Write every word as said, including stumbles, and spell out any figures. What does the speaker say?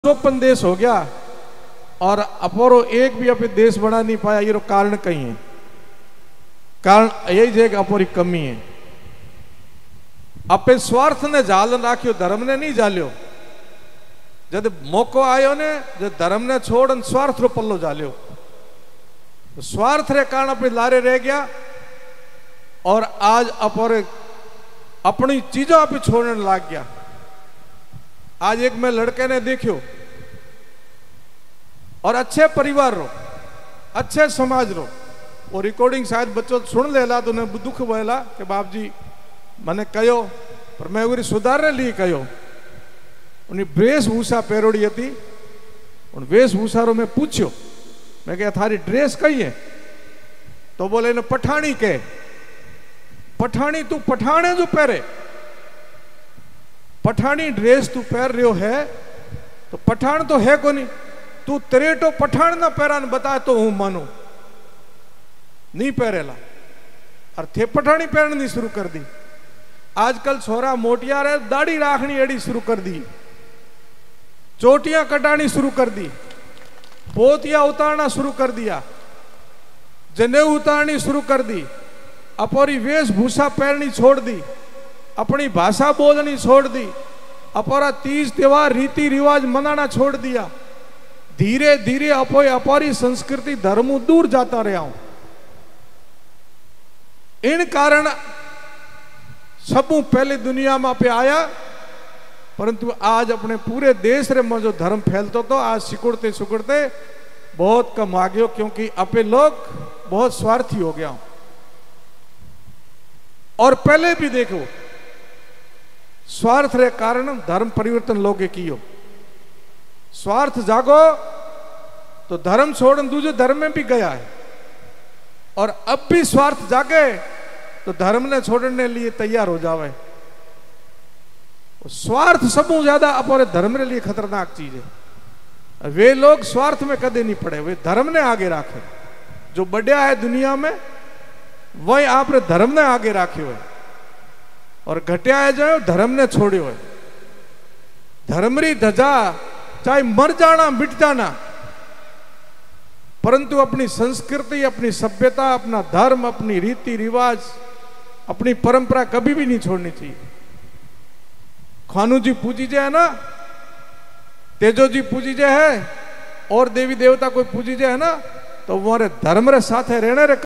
Open देश हो गया और अपोरो एक भी अपने देश बना नहीं पाया। ये कारण कहीं है, कारण यही है कि अपोरी कमी है। अपने स्वार्थ ने जाल राख्यो, धर्म ने नहीं जाल्यो। जब मौको आयो ने जब धर्म ने छोड़ स्वार्थ रो पल्लो जाल्यो, स्वार्थ रे कारण अपने लारे रह गया और आज अपोरे अपनी चीजों आप छोड़ने लग गया। आज एक मैं लड़के ने देखियो और अच्छे परिवार रो, अच्छे समाज रो, वो रिकॉर्डिंग शायद बच्चों सुन लेला तो उन्हें दुख बोला कि बाप जी मैंने कहो पर मैं उरी सुधारने लिए कहो। उन्हें वेशभूषा पहरोड़ी थी, उन वेशभूषा रो मैं पूछ्यो, मैं क्या थारी ड्रेस कही है? तो बोले इन्हें पठानी के। पठानी तू पठाने जो पहरे, पठानी ड्रेस तू पहन रहे हो है तो पठान तो है को नहीं। तू तरेटो पठान ना पहरान बता तो हूं मानू नहीं पहरेला और थे पठानी पहननी शुरू कर दी। आजकल छोरा मोटिया रे दाढ़ी राखनी एड़ी शुरू कर दी, चोटियां कटानी शुरू कर दी, पोतिया उतारना शुरू कर दिया, जनेऊ उतारनी शुरू कर दी, अपोरी वेशभूषा पहननी छोड़ दी, अपनी भाषा बोलनी छोड़ दी, अपरा तीज त्योहार रीति रिवाज मनाना छोड़ दिया। धीरे धीरे अपो अपरी संस्कृति धर्म दूर जाता रहा हूं। इन कारण सब पहले दुनिया में पे आया, परंतु आज अपने पूरे देश रे में जो धर्म फैलतो तो आज सिकुड़ते सिकुड़ते बहुत कम आ गयो, क्योंकि अपे लोग बहुत स्वार्थी हो गया। और पहले भी देखो स्वार्थ रे कारण धर्म परिवर्तन लोगे कियो। स्वार्थ जागो तो धर्म छोड़न दूसरे धर्म में भी गया है, और अब भी स्वार्थ जागे तो धर्म ने छोड़ने लिए तैयार हो जावे। स्वार्थ सबसे ज्यादा अपने धर्म के लिए खतरनाक चीज है। वे लोग स्वार्थ में कदे नहीं पड़े, वे धर्म ने आगे राखे। जो बढ़िया है दुनिया में वही आपने धर्म ने आगे राखे हुए, और घटिया है जो धर्म ने छोड़े हुए। धर्मरी ध्वजा चाहे मर जाना मिट जाना, परंतु अपनी संस्कृति, अपनी सभ्यता, अपना धर्म, अपनी रीति रिवाज, अपनी परंपरा कभी भी नहीं छोड़नी चाहिए। खानू जी पूजी जाए ना, तेजो जी पूजी जाए है, और देवी देवता कोई पूजी जाए ना, तो वो धर्म रे साथ रहने रे